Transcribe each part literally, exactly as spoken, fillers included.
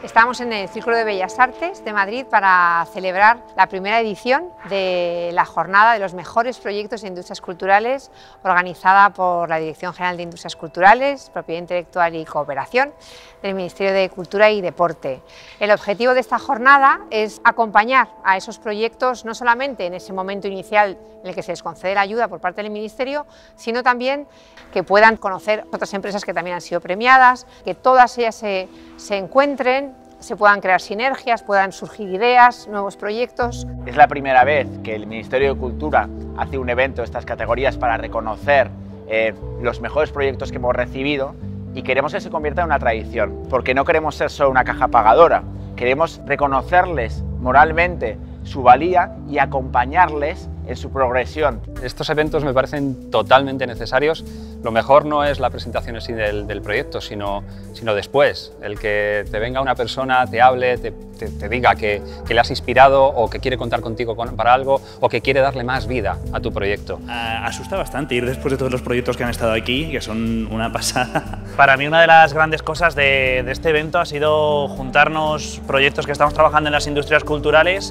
Estamos en el Círculo de Bellas Artes de Madrid para celebrar la primera edición de la jornada de los mejores proyectos de industrias culturales organizada por la Dirección General de Industrias Culturales, Propiedad Intelectual y Cooperación del Ministerio de Cultura y Deporte. El objetivo de esta jornada es acompañar a esos proyectos no solamente en ese momento inicial en el que se les concede la ayuda por parte del Ministerio, sino también que puedan conocer otras empresas que también han sido premiadas, que todas ellas se, se encuentren, se puedan crear sinergias, puedan surgir ideas, nuevos proyectos. Es la primera vez que el Ministerio de Cultura hace un evento de estas categorías para reconocer eh, los mejores proyectos que hemos recibido y queremos que se convierta en una tradición, porque no queremos ser solo una caja pagadora, queremos reconocerles moralmente su valía y acompañarles en su progresión. Estos eventos me parecen totalmente necesarios. Lo mejor no es la presentación en sí del, del proyecto, sino, sino después. El que te venga una persona, te hable, te, te, te diga que, que le has inspirado o que quiere contar contigo con, para algo o que quiere darle más vida a tu proyecto. Uh, asusta bastante ir después de todos los proyectos que han estado aquí, que son una pasada. Para mí una de las grandes cosas de, de este evento ha sido juntarnos proyectos que estamos trabajando en las industrias culturales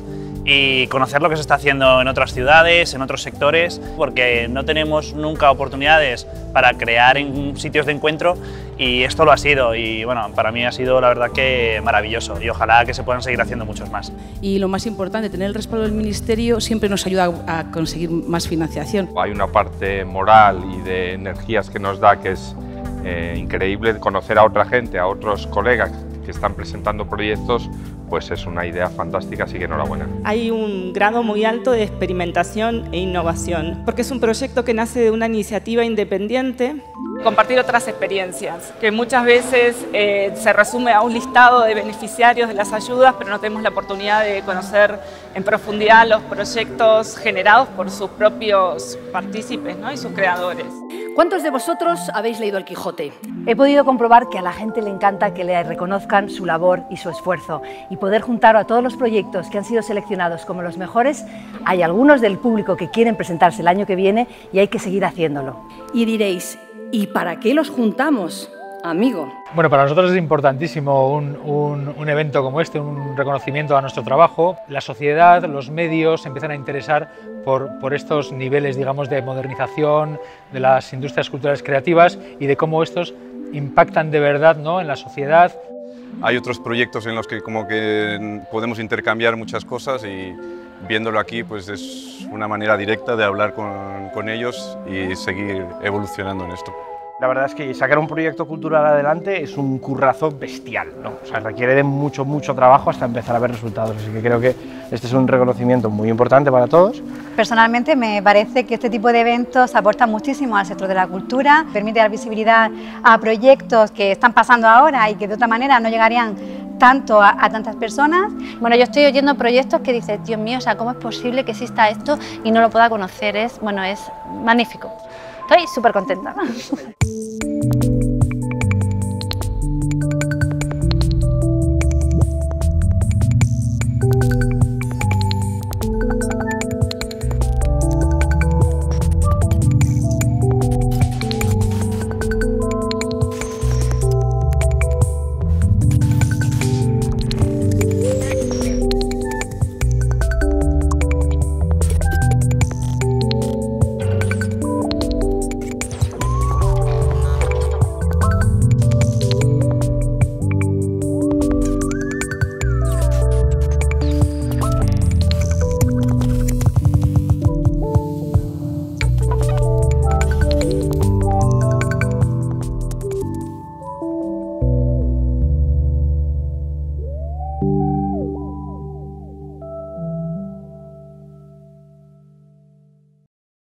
y conocer lo que se está haciendo en otras ciudades, en otros sectores, porque no tenemos nunca oportunidades para crear en sitios de encuentro y esto lo ha sido y bueno, para mí ha sido la verdad que maravilloso y ojalá que se puedan seguir haciendo muchos más. Y lo más importante, tener el respaldo del Ministerio siempre nos ayuda a conseguir más financiación. Hay una parte moral y de energías que nos da que es eh, increíble. Conocer a otra gente, a otros colegas que están presentando proyectos, pues es una idea fantástica, así que enhorabuena. Hay un grado muy alto de experimentación e innovación, porque es un proyecto que nace de una iniciativa independiente. Compartir otras experiencias, que muchas veces eh, se resume a un listado de beneficiarios de las ayudas, pero no tenemos la oportunidad de conocer en profundidad los proyectos generados por sus propios partícipes, ¿no? Y sus creadores. ¿Cuántos de vosotros habéis leído El Quijote? He podido comprobar que a la gente le encanta que le reconozcan su labor y su esfuerzo y poder juntar a todos los proyectos que han sido seleccionados como los mejores. Hay algunos del público que quieren presentarse el año que viene y hay que seguir haciéndolo. Y diréis, ¿y para qué los juntamos, amigo? Bueno, para nosotros es importantísimo un, un, un evento como este, un reconocimiento a nuestro trabajo. La sociedad, los medios se empiezan a interesar por, por estos niveles, digamos, de modernización de las industrias culturales creativas y de cómo estos impactan de verdad, ¿no?, en la sociedad. Hay otros proyectos en los que como que podemos intercambiar muchas cosas y viéndolo aquí pues es una manera directa de hablar con, con ellos y seguir evolucionando en esto. La verdad es que sacar un proyecto cultural adelante es un currazo bestial, ¿no? O sea, requiere de mucho, mucho trabajo hasta empezar a ver resultados, así que creo que este es un reconocimiento muy importante para todos. Personalmente me parece que este tipo de eventos aportan muchísimo al sector de la cultura, permite dar visibilidad a proyectos que están pasando ahora y que de otra manera no llegarían tanto a, a tantas personas. Bueno, yo estoy oyendo proyectos que dices, Dios mío, o sea, ¿cómo es posible que exista esto y no lo pueda conocer? Es, bueno, es magnífico. Estoy súper contenta.